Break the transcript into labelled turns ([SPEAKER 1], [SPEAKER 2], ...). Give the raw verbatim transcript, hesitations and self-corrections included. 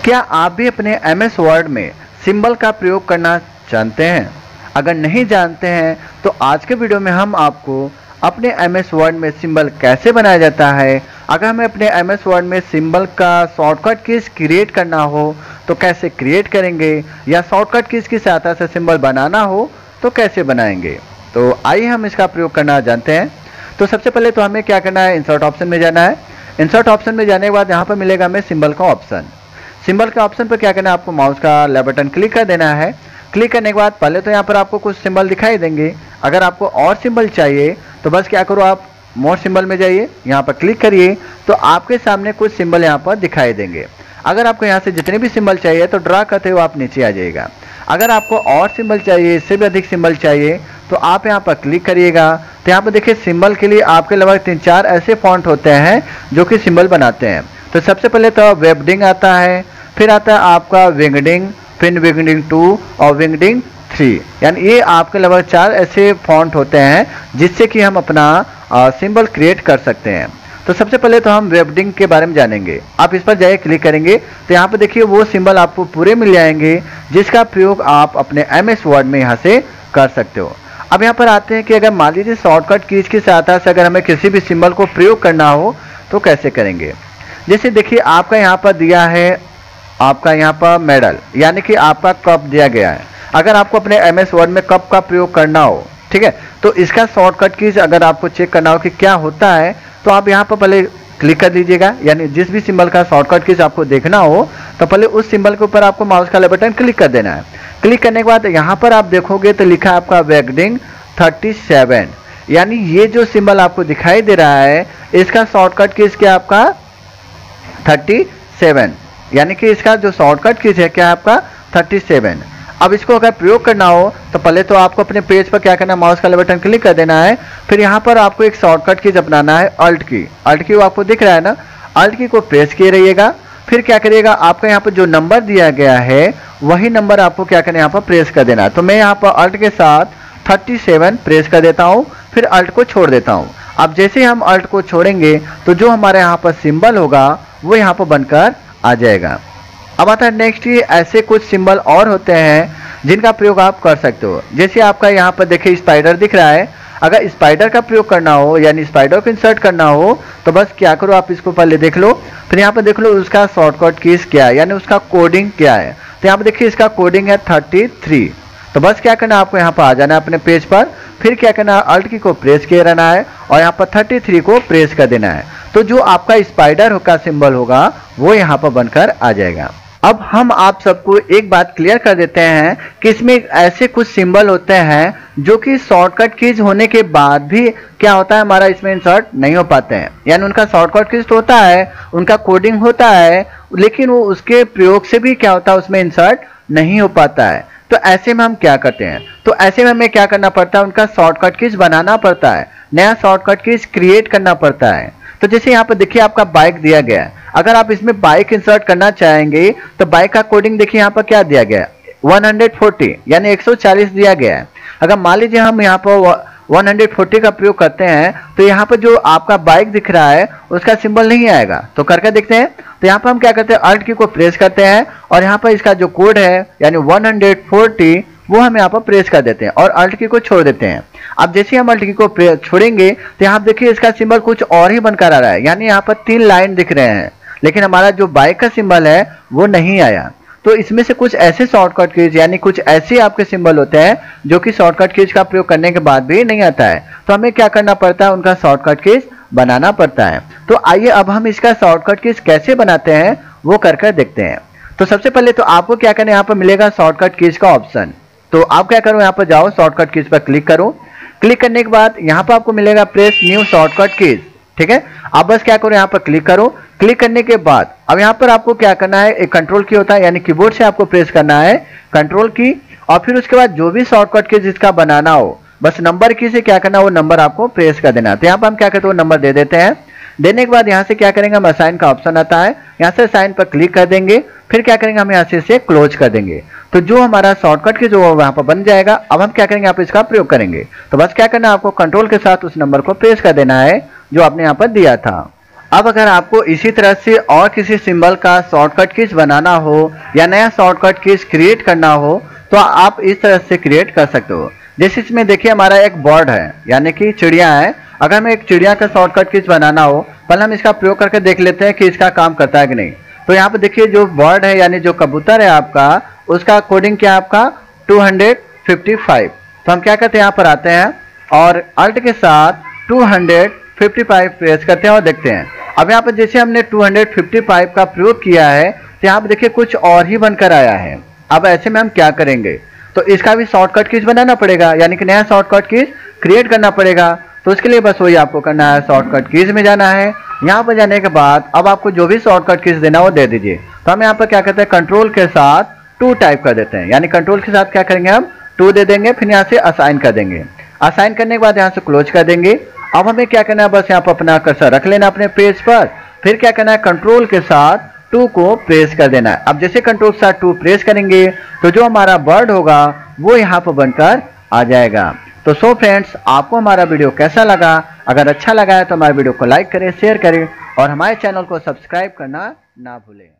[SPEAKER 1] क्या आप भी अपने एम एस वर्ड में सिंबल का प्रयोग करना जानते हैं? अगर नहीं जानते हैं तो आज के वीडियो में हम आपको अपने एम एस वर्ड में सिंबल कैसे बनाया जाता है, अगर हमें अपने एम एस वर्ड में सिंबल का शॉर्टकट कीज क्रिएट करना हो तो कैसे क्रिएट करेंगे, या शॉर्टकट कीज की सहायता से सिंबल बनाना हो तो कैसे बनाएंगे। तो आइए हम इसका प्रयोग करना जानते हैं। तो सबसे पहले तो हमें क्या करना है, इंसर्ट ऑप्शन में जाना है। इंसर्ट ऑप्शन में जाने के बाद यहाँ पर मिलेगा हमें सिंबल का ऑप्शन। सिंबल के ऑप्शन पर क्या करना है, आपको माउस का लेफ्ट बटन क्लिक कर देना है। क्लिक करने के बाद पहले तो यहाँ पर आपको कुछ सिंबल दिखाई देंगे। अगर आपको और सिंबल चाहिए तो बस क्या करो, आप मोर सिंबल में जाइए, यहाँ पर क्लिक करिए तो आपके सामने कुछ सिंबल यहाँ पर दिखाई देंगे। अगर आपको यहाँ से जितने भी सिंबल चाहिए तो ड्रा करते हुए आप नीचे आ जाइएगा। अगर आपको और सिंबल चाहिए, इससे भी अधिक सिंबल चाहिए तो आप यहाँ पर क्लिक करिएगा। तो यहाँ पर देखिए सिंबल के लिए आपके लगभग तीन चार ऐसे फॉन्ट होते हैं जो कि सिंबल बनाते हैं। तो सबसे पहले तो वेबडिंग आता है, फिर आता है आपका विंगडिंग, फिर विंगडिंग टू और विंगडिंग थ्री, यानी ये आपके लगभग चार ऐसे फॉन्ट होते हैं जिससे कि हम अपना सिंबल क्रिएट कर सकते हैं। तो सबसे पहले तो हम वेबडिंग के बारे में जानेंगे। आप इस पर जाइए, क्लिक करेंगे तो यहाँ पर देखिए वो सिंबल आपको पूरे मिल जाएंगे जिसका प्रयोग आप अपने एम एस वर्ड में यहाँ से कर सकते हो। अब यहाँ पर आते हैं कि अगर मान लीजिए शॉर्टकट कीज की सहायता से अगर हमें किसी भी सिंबल को प्रयोग करना हो तो कैसे करेंगे। जैसे देखिए आपका यहाँ पर दिया है, आपका यहाँ पर मेडल यानी कि आपका कप दिया गया है। अगर आपको अपने एम एस वर्ड में कप का प्रयोग करना हो, ठीक है, तो इसका शॉर्टकट कीज अगर आपको चेक करना हो कि क्या होता है तो आप यहाँ पर पहले क्लिक कर दीजिएगा। यानी जिस भी सिंबल का शॉर्टकट कीज आपको देखना हो तो पहले उस सिंबल के ऊपर आपको माउस का लेफ्ट बटन क्लिक कर देना है। क्लिक करने के बाद यहाँ पर आप देखोगे तो लिखा है आपका वेबडिंग थर्टी सेवन, यानी ये जो सिंबल आपको दिखाई दे रहा है इसका शॉर्टकट कीज क्या आपका थर्टी सेवन, यानी कि इसका जो शॉर्टकट कीज है क्या आपका थर्टी सेवन। अब इसको अगर प्रयोग करना हो तो पहले तो आपको अपने पेज पर क्या करना है, माउस का लेफ्ट बटन क्लिक कर देना है। फिर यहाँ पर आपको एक शॉर्टकट कीज अपनाना है, अल्ट की। अल्ट की वो आपको दिख रहा है ना, अल्ट की को प्रेस किए रहिएगा। फिर क्या करिएगा, आपका यहाँ पर जो नंबर दिया गया है वही नंबर आपको क्या करना है, यहाँ पर प्रेस कर देना है। तो मैं यहाँ पर अल्ट के साथ थर्टी सेवन प्रेस कर देता हूँ, फिर अल्ट को छोड़ देता हूँ। अब जैसे हम अल्ट को छोड़ेंगे तो जो हमारे यहाँ पर सिंबल होगा वो यहाँ पर बनकर आ जाएगा। अब आता है नेक्स्ट, ये ऐसे कुछ सिंबल और होते हैं जिनका प्रयोग आप कर सकते हो। जैसे आपका यहाँ पर देखिए स्पाइडर दिख रहा है। अगर स्पाइडर का प्रयोग करना हो यानी स्पाइडर को इंसर्ट करना हो तो बस क्या करो, आप इसको पहले देख लो, फिर यहाँ पर देख लो उसका शॉर्टकट कीज क्या है, यानी उसका कोडिंग क्या है। तो यहाँ पर देखिए इसका कोडिंग है थर्टी थ्री। तो बस क्या करना है, आपको यहाँ पर आ जाना है अपने पेज पर। फिर क्या करना है, अल्ट की को प्रेस किए रहना है और यहाँ पर थर्टी थ्री को प्रेस कर देना है। तो जो आपका स्पाइडर का सिंबल होगा वो यहाँ पर बनकर आ जाएगा। अब हम आप सबको एक बात क्लियर कर देते हैं कि इसमें ऐसे कुछ सिंबल होते हैं जो कि शॉर्टकट कीज होने के बाद भी क्या होता है, हमारा इसमें इंसर्ट नहीं हो पाते हैं। यानी उनका शॉर्टकट कीज तो होता है, उनका कोडिंग होता है, लेकिन वो उसके प्रयोग से भी क्या होता है उसमें इंसर्ट नहीं हो पाता है। तो ऐसे में हम क्या करते हैं, तो ऐसे में हमें क्या करना पड़ता है, उनका शॉर्टकट कीज बनाना पड़ता है, नया शॉर्टकट कीज क्रिएट करना पड़ता है। तो जैसे यहाँ पर देखिए आपका बाइक दिया गया है। अगर आप इसमें बाइक इंसर्ट करना चाहेंगे तो बाइक का कोडिंग देखिए यहाँ पर क्या दिया गया है, वन फोर्टी यानी एक सौ चालीस दिया गया है। अगर मान लीजिए हम यहाँ पर वन फोर्टी का प्रयोग करते हैं तो यहाँ पर जो आपका बाइक दिख रहा है उसका सिंबल नहीं आएगा। तो करके देखते हैं। तो यहाँ पर हम क्या करते हैं, अल्ट की को प्रेस करते हैं और यहाँ पर इसका जो कोड है यानी वन फोर्टी वो हम यहाँ पर प्रेस कर देते हैं और अल्ट की को छोड़ देते हैं। अब जैसे हम अल्ट की को छोड़ेंगे तो यहाँ देखिए इसका सिंबल कुछ और ही बनकर आ रहा है, यानी यहाँ पर तीन लाइन दिख रहे हैं, लेकिन हमारा जो बाइक का सिंबल है वो नहीं आया। तो इसमें से कुछ ऐसे शॉर्टकट कीज यानी कुछ ऐसे आपके सिंबल होते हैं जो कि शॉर्टकट कीज का प्रयोग करने के बाद भी नहीं आता है। तो हमें क्या करना पड़ता है, उनका शॉर्टकट कीज बनाना पड़ता है। तो आइए अब हम इसका शॉर्टकट कीज कैसे बनाते हैं वो कर कर देखते हैं। तो सबसे पहले तो आपको क्या करना है, यहाँ पर मिलेगा शॉर्टकट कीज का ऑप्शन। तो आप क्या करो, यहाँ पर जाओ, शॉर्टकट कीज पर क्लिक करो। क्लिक करने के बाद यहाँ पर आपको मिलेगा प्रेस न्यू शॉर्टकट कीज, ठीक है। आप बस क्या करो, यहाँ पर क्लिक करो। क्लिक करने के बाद अब यहाँ पर आपको क्या करना है, एक कंट्रोल की होता है यानी कीबोर्ड से आपको प्रेस करना है कंट्रोल की, और फिर उसके बाद जो भी शॉर्टकट कीज जिसका बनाना हो बस नंबर की से क्या करना, वो नंबर आपको प्रेस कर देना है। तो यहाँ पर हम क्या करते हैं, वो नंबर दे देते हैं। देने के बाद यहाँ से क्या करेंगे, हम असाइन का ऑप्शन आता है, यहाँ से असाइन पर क्लिक कर देंगे। फिर क्या करेंगे, हम यहाँ से इसे क्लोज कर देंगे। तो जो हमारा शॉर्टकट की जो वहाँ पर बन जाएगा। अब हम क्या करेंगे, आप इसका प्रयोग करेंगे। तो बस क्या करना है, आपको कंट्रोल के साथ उस नंबर को प्रेस कर देना है जो आपने यहाँ पर दिया था। अब अगर आपको इसी तरह से और किसी सिंबल का शॉर्टकट कीज बनाना हो या नया शॉर्टकट कीज क्रिएट करना हो तो आप इस तरह से क्रिएट कर सकते हो। जैसे इसमें देखिए हमारा एक बर्ड है यानी कि चिड़िया है। अगर हमें एक चिड़िया का शॉर्टकट कीज बनाना हो, पहले हम इसका प्रयोग करके देख लेते हैं कि इसका काम करता है कि नहीं। तो यहाँ पे देखिए जो बर्ड है यानी जो कबूतर है आपका, उसका कोडिंग क्या है आपका टू फिफ्टी फाइव। तो हम क्या करते हैं, यहाँ पर आते हैं और अल्ट के साथ टू फिफ्टी फाइव प्रेस करते हैं और देखते हैं। अब यहाँ पर जैसे हमने टू फिफ्टी फाइव का प्रयोग किया है तो यहाँ पर देखिए कुछ और ही बनकर आया है। अब ऐसे में हम क्या करेंगे, तो इसका भी शॉर्टकट कीज बनाना पड़ेगा यानी कि नया शॉर्टकट कीज क्रिएट करना पड़ेगा। तो उसके लिए बस वही आपको करना है, शॉर्टकट कीज में जाना है। यहाँ पर जाने के बाद अब आपको जो भी शॉर्टकट कीज देना वो दे दीजिए। तो हम यहाँ पर क्या करते हैं, कंट्रोल के साथ टू टाइप कर देते हैं, यानी कंट्रोल के साथ क्या करेंगे हम टू दे देंगे, फिर यहाँ से असाइन कर देंगे। असाइन करने के बाद यहाँ से क्लोज कर देंगे। अब हमें क्या करना है, बस यहाँ पर अपना कर्सर रख लेना अपने पेज पर, फिर क्या करना है कंट्रोल के साथ टू को प्रेस कर देना है। अब जैसे कंट्रोल के साथ टू प्रेस करेंगे तो जो हमारा बर्ड होगा वो यहाँ पर बनकर आ जाएगा। तो सो फ्रेंड्स, आपको हमारा वीडियो कैसा लगा? अगर अच्छा लगा है तो हमारे वीडियो को लाइक करें, शेयर करें और हमारे चैनल को सब्सक्राइब करना ना भूलें।